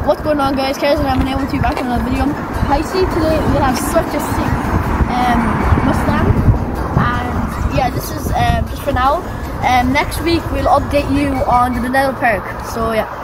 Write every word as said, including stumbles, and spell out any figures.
what's going on, guys? Kaz and I'm able to be back in another video. I see today we have such a sick um, Mustang, and yeah, this is um, just for now. Um, next week we'll update you on the Vanilla Park. So yeah.